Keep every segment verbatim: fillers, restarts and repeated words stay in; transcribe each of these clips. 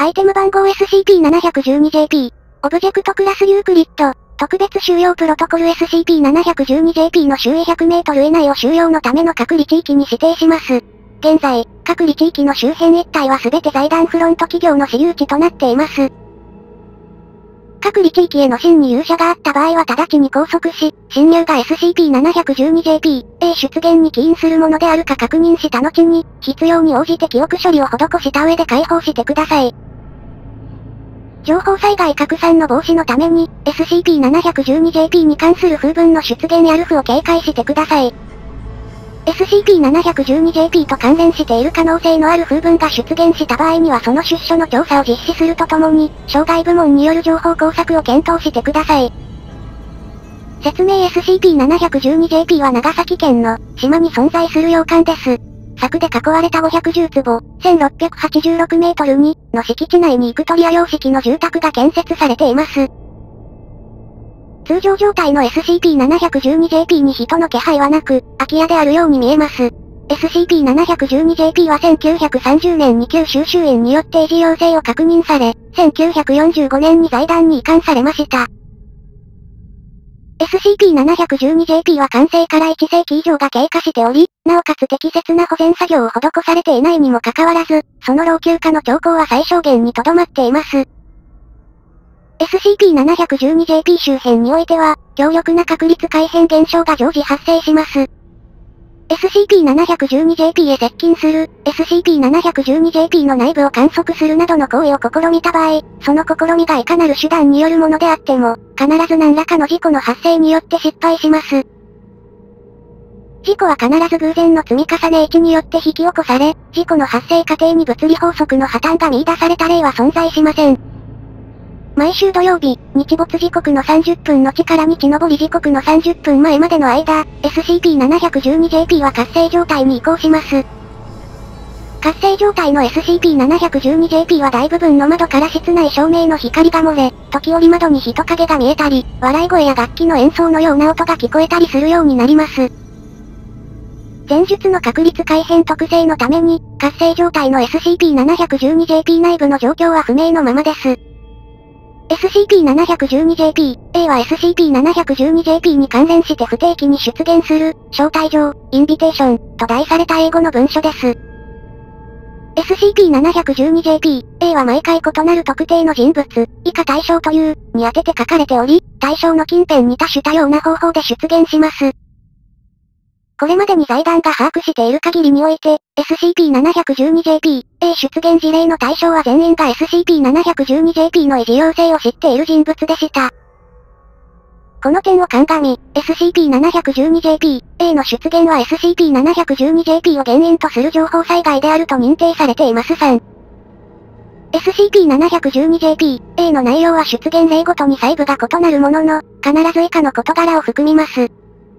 イテム番号 エスシーピーなないちにジェーピー。オブジェクトクラスユークリッド。特別収容プロトコル エスシーピーなないちにジェーピー の周囲ひゃくメートル以内を収容のための隔離地域に指定します。現在、隔離地域の周辺一帯はすべて財団フロント企業の私有地となっています。隔離地域への侵入者があった場合は直ちに拘束し、侵入が エスシーピーなないちにジェーピー、A 出現に起因するものであるか確認した後に、必要に応じて記憶処理を施した上で解放してください。情報災害拡散の防止のために、エスシーピーなないちにジェーピー に関する風文の出現やルフを警戒してください。エスシーピーなないちにジェーピー と関連している可能性のある風文が出現した場合にはその出所の調査を実施するとともに、障害部門による情報工作を検討してください。説明 エスシーピーなないちにジェーピー は長崎県の島に存在する洋館です。柵で囲われたごひゃくじゅうつぼ、せんろっぴゃくはちじゅうろくメートルにの敷地内にイクトリア様式の住宅が建設されています。通常状態の エスシーピーなないちにジェーピー に人の気配はなく、空き家であるように見えます。エスシーピーなないちにジェーピー はせんきゅうひゃくさんじゅうねんに旧収集園によって維持要請を確認され、せんきゅうひゃくよんじゅうごねんに財団に移管されました。エスシーピーなないちにジェーピー は完成からいちせいき以上が経過しており、なおかつ適切な保全作業を施されていないにもかかわらず、その老朽化の兆候は最小限にとどまっています。エスシーピーなないちにジェーピー 周辺においては、強力な確率改変現象が常時発生します。エスシーピーなないちにジェーピー へ接近する、エスシーピーなないちにジェーピー の内部を観測するなどの行為を試みた場合、その試みがいかなる手段によるものであっても、必ず何らかの事故の発生によって失敗します。事故は必ず偶然の積み重ねいちによって引き起こされ、事故の発生過程に物理法則の破綻が見出された例は存在しません。毎週土曜日、日没時刻のさんじゅっぷん後から日昇り時刻のさんじゅっぷんまえまでの間、エスシーピーなないちにジェーピー は活性状態に移行します。活性状態の エスシーピーなないちにジェーピー は大部分の窓から室内照明の光が漏れ、時折窓に人影が見えたり、笑い声や楽器の演奏のような音が聞こえたりするようになります。前述の確率改変特性のために、活性状態の エスシーピーなないちにジェーピー 内部の状況は不明のままです。エスシーピーなないちにジェーピー、A は エスシーピーなないちにジェーピー に関連して不定期に出現する、招待状、インビテーション、と題された英語の文書です。エスシーピーなないちにジェーピー、A は毎回異なる特定の人物、以下対象という、に当てて書かれており、対象の近辺に多種多様な方法で出現します。これまでに財団が把握している限りにおいて、エスシーピーなないちにジェーピー、A 出現事例の対象は全員が エスシーピーなないちにジェーピー の維持要請を知っている人物でした。この点を鑑み、エスシーピーなないちにジェーピー、A の出現は エスシーピーなないちにジェーピー を原因とする情報災害であると認定されていますさん。エスシーピーなないちにジェーピー、A の内容は出現例ごとに細部が異なるものの、必ず以下の事柄を含みます。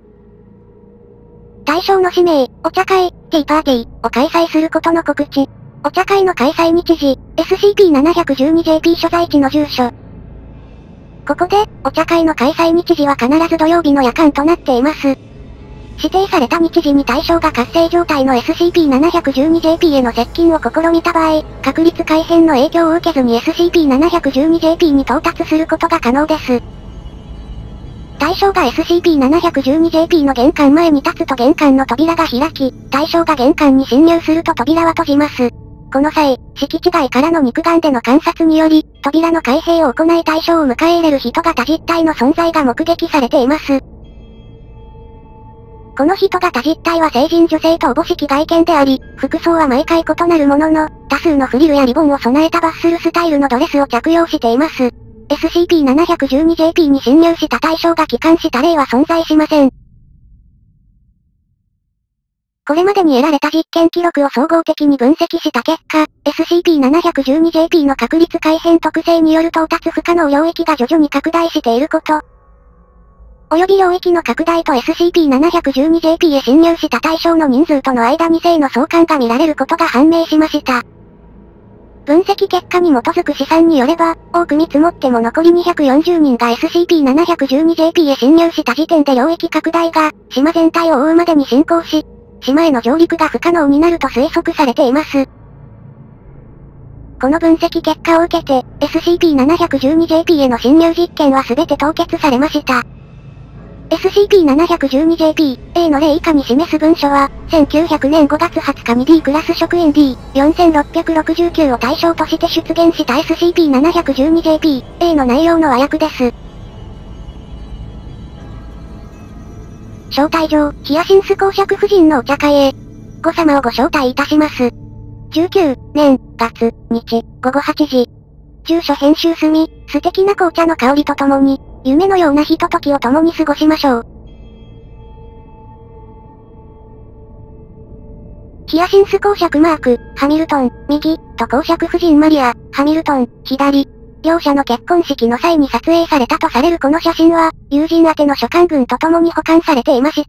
対象の氏名、お茶会、ティーパーティーを開催することの告知。お茶会の開催日時、エスシーピーなないちにジェーピー 所在地の住所。ここで、お茶会の開催日時は必ず土曜日の夜間となっています。指定された日時に対象が活性状態の エスシーピーなないちにジェーピー への接近を試みた場合、確率改変の影響を受けずに エスシーピーなないちにジェーピー に到達することが可能です。対象が エスシーピーなないちにジェーピー の玄関前に立つと玄関の扉が開き、対象が玄関に侵入すると扉は閉じます。この際、敷地外からの肉眼での観察により、扉の開閉を行い対象を迎え入れる人型実体の存在が目撃されています。この人型実体は成人女性とおぼしき外見であり、服装は毎回異なるものの、多数のフリルやリボンを備えたバッスルスタイルのドレスを着用しています。エスシーピーなないちにジェーピー に侵入した対象が帰還した例は存在しません。これまでに得られた実験記録を総合的に分析した結果、エスシーピーなないちにジェーピー の確率改変特性による到達不可能領域が徐々に拡大していること、及び領域の拡大と エスシーピーなないちにジェーピー へ侵入した対象の人数との間に正の相関が見られることが判明しました。分析結果に基づく試算によれば、多く見積もっても残りにひゃくよんじゅうにんが エスシーピーなないちにジェーピー へ侵入した時点で領域拡大が、島全体を覆うまでに進行し、島への上陸が不可能になると推測されています。 この分析結果を受けて、エスシーピーななひゃくじゅうにジェーピー への侵入実験は全て凍結されました。エスシーピーななひゃくじゅうにジェーピー、A の例以下に示す文書は、せんきゅうひゃくねんごがつはつかに D クラス職員 ディーよんせんろっぴゃくろくじゅうきゅうを対象として出現した エスシーピーななひゃくじゅうにジェーピー、A の内容の和訳です。招待状、ヒヤシンス公爵夫人のお茶会へ。ご様をご招待いたします。じゅうきゅうねんがつ日ごごはちじ。住所編集済み、素敵な紅茶の香りとともに、夢のようなひとときを共に過ごしましょう。ヒヤシンス公爵マーク、ハミルトン、右、と公爵夫人マリア、ハミルトン、左。両者の結婚式の際に撮影されたとされるこの写真は、友人宛ての書簡群とともに保管されていました。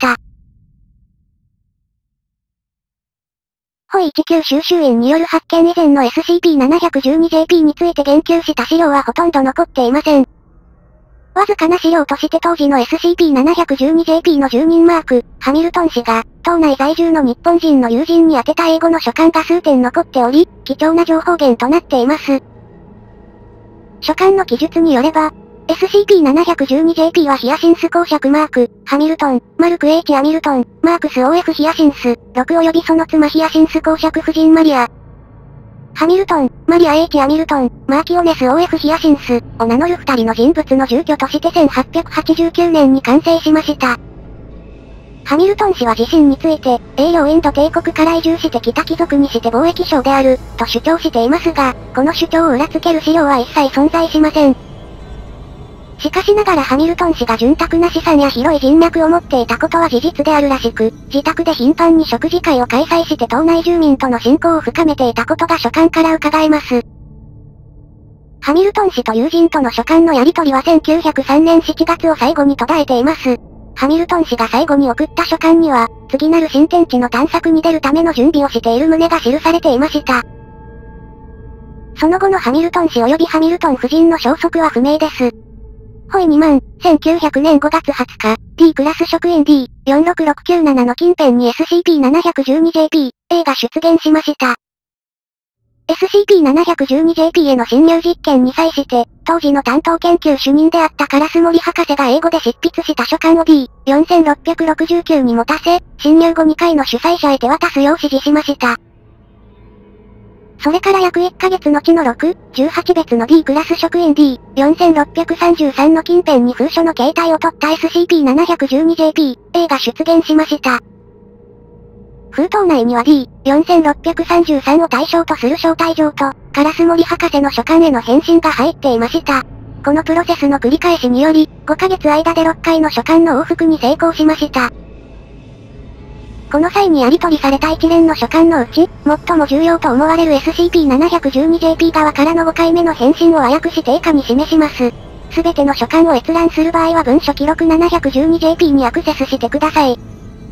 ホイいちきゅう収集員による発見以前の エスシーピーななひゃくじゅうにジェーピー について言及した資料はほとんど残っていません。わずかな資料として当時の エスシーピーななひゃくじゅうにジェーピー の住人マーク、ハミルトン氏が、島内在住の日本人の友人に宛てた英語の書簡が数点残っており、貴重な情報源となっています。書簡の記述によれば、エスシーピーななひゃくじゅうにジェーピー はヒヤシンス公爵マーク、ハミルトン、マルク H アミルトン、マークス オーエフ ヒヤシンス、ろく及びその妻ヒヤシンス公爵夫人マリア。ハミルトン、マリア H アミルトン、マーキオネス オーエフ ヒヤシンスを名乗る二人の人物の住居としてせんはっぴゃくはちじゅうきゅうねんに完成しました。ハミルトン氏は自身について、英領インド帝国から移住してきた貴族にして貿易商である、と主張していますが、この主張を裏付ける資料は一切存在しません。しかしながらハミルトン氏が潤沢な資産や広い人脈を持っていたことは事実であるらしく、自宅で頻繁に食事会を開催して島内住民との親交を深めていたことが書簡から伺えます。ハミルトン氏と友人との書簡のやり取りはせんきゅうひゃくさんねんしちがつを最後に途絶えています。ハミルトン氏が最後に送った書簡には、次なる新天地の探索に出るための準備をしている旨が記されていました。その後のハミルトン氏及びハミルトン夫人の消息は不明です。ホイにまん、せんきゅうひゃくねんごがつはつか、D クラス職員 ディーよんろくろくきゅうなな の近辺に エスシーピーななひゃくじゅうにジェーピー、A が出現しました。エスシーピーななひゃくじゅうにジェーピー への侵入実験に際して、当時の担当研究主任であった烏森博士が英語で執筆した書簡を ディーよんせんろっぴゃくろくじゅうきゅうに持たせ、侵入後にかいの主催者へ手渡すよう指示しました。それから約いっかげつ後のろく、じゅうはち別の D クラス職員 ディーよんせんろっぴゃくさんじゅうさん の近辺に封書の形態を取った エスシーピーななひゃくじゅうにジェーピー、A が出現しました。封筒内には ディーよんせんろっぴゃくさんじゅうさん を対象とする招待状と、烏森博士の書簡への返信が入っていました。このプロセスの繰り返しにより、ごかげつ間でろっかいの書簡の往復に成功しました。この際にやり取りされた一連の書簡のうち、最も重要と思われる エスシーピーななひゃくじゅうにジェーピー 側からのごかいめの返信を和訳して以下に示します。すべての書簡を閲覧する場合は文書記録 ななひゃくじゅうにジェーピー にアクセスしてください。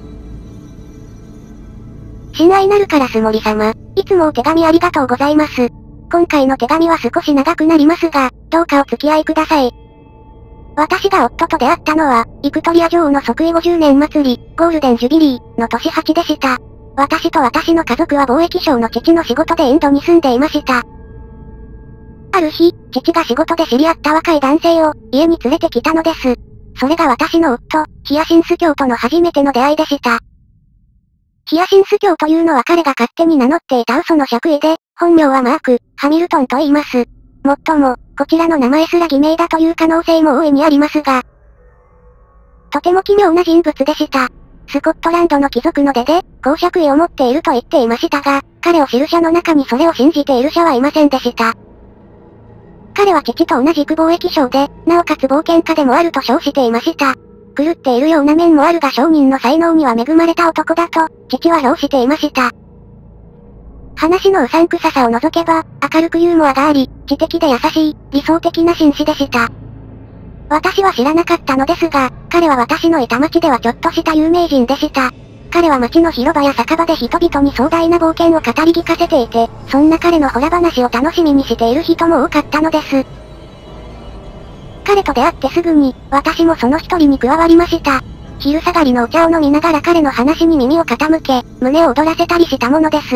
親愛なる烏森様、いつもお手紙ありがとうございます。今回の手紙は少し長くなりますが、どうかお付き合いください。私が夫と出会ったのは、ビクトリア女王の即位ごじゅうねん祭り、ゴールデンジュビリー、の年はちでした。私と私の家族は貿易商の父の仕事でインドに住んでいました。ある日、父が仕事で知り合った若い男性を、家に連れてきたのです。それが私の夫、ヒヤシンス教との初めての出会いでした。ヒヤシンス教というのは彼が勝手に名乗っていた嘘の爵位で、本名はマーク、ハミルトンと言います。もっとも、こちらの名前すら偽名だという可能性も大いにありますが、とても奇妙な人物でした。スコットランドの貴族の出で、公爵位を持っていると言っていましたが、彼を知る者の中にそれを信じている者はいませんでした。彼は父と同じく貿易商で、なおかつ冒険家でもあると称していました。狂っているような面もあるが商人の才能には恵まれた男だと、父は評していました。話のうさんくささを除けば、明るくユーモアがあり、知的で優しい、理想的な紳士でした。私は知らなかったのですが、彼は私のいた町ではちょっとした有名人でした。彼は町の広場や酒場で人々に壮大な冒険を語り聞かせていて、そんな彼のホラ話を楽しみにしている人も多かったのです。彼と出会ってすぐに、私もその一人に加わりました。昼下がりのお茶を飲みながら彼の話に耳を傾け、胸を躍らせたりしたものです。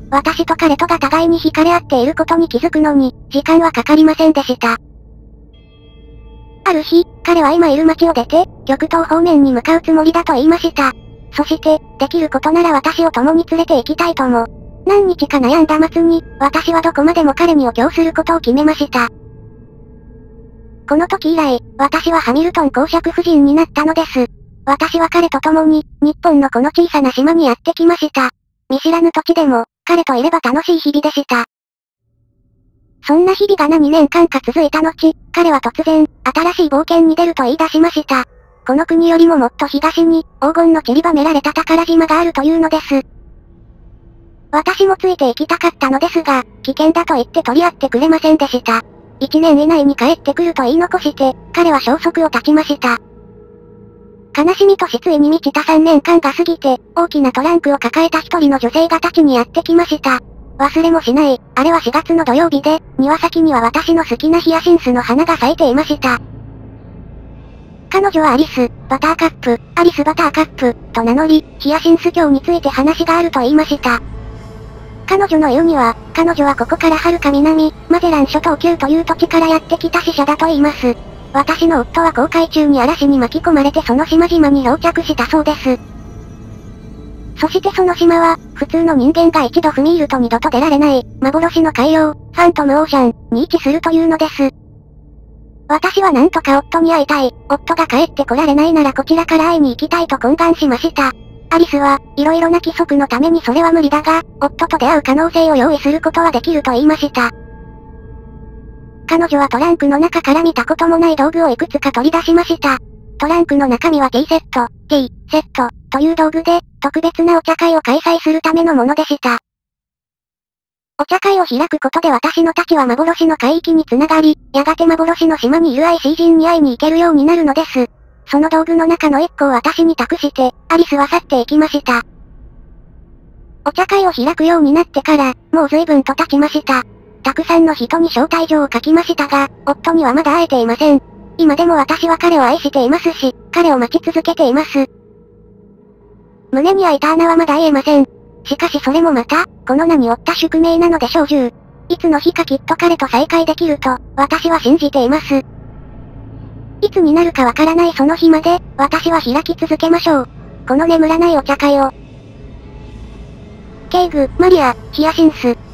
私と彼とが互いに惹かれ合っていることに気づくのに、時間はかかりませんでした。ある日、彼は今いる町を出て、極東方面に向かうつもりだと言いました。そして、できることなら私を共に連れて行きたいとも。何日か悩んだ末に、私はどこまでも彼にお供することを決めました。この時以来、私はハミルトン公爵夫人になったのです。私は彼と共に、日本のこの小さな島にやってきました。見知らぬ土地でも、彼といれば楽しい日々でした。そんな日々が何年間か続いた後、彼は突然、新しい冒険に出ると言い出しました。この国よりももっと東に、黄金の散りばめられた宝島があるというのです。私もついて行きたかったのですが、危険だと言って取り合ってくれませんでした。一年以内に帰ってくると言い残して、彼は消息を絶ちました。悲しみと失意に満ちたさんねんかんが過ぎて、大きなトランクを抱えた一人の女性が立ちにやってきました。忘れもしない、あれはしがつの土曜日で、庭先には私の好きなヒヤシンスの花が咲いていました。彼女はアリス、バターカップ、アリスバターカップ、と名乗り、ヒヤシンス教について話があると言いました。彼女の言うには、彼女はここから遥か南、マゼラン諸島級という土地からやってきた使者だと言います。私の夫は航海中に嵐に巻き込まれてその島々に漂着したそうです。そしてその島は、普通の人間が一度踏み入ると二度と出られない、幻の海洋、ファントムオーシャン、に位置するというのです。私はなんとか夫に会いたい、夫が帰ってこられないならこちらから会いに行きたいと懇願しました。アリスは、色々な規則のためにそれは無理だが、夫と出会う可能性を用意することはできると言いました。彼女はトランクの中から見たこともない道具をいくつか取り出しました。トランクの中身はティーセット、ティーセット、という道具で、特別なお茶会を開催するためのものでした。お茶会を開くことで私のたちは幻の海域につながり、やがて幻の島にいる愛しい人に会いに行けるようになるのです。その道具の中の一個を私に託して、アリスは去っていきました。お茶会を開くようになってから、もう随分と経ちました。たくさんの人に招待状を書きましたが、夫にはまだ会えていません。今でも私は彼を愛していますし、彼を待ち続けています。胸に開いた穴はまだ言えません。しかしそれもまた、この名に負った宿命なのでしょう。いつの日かきっと彼と再会できると、私は信じています。いつになるかわからないその日まで、私は開き続けましょう。この眠らないお茶会を。ケイグ、マリア、ヒヤシンス。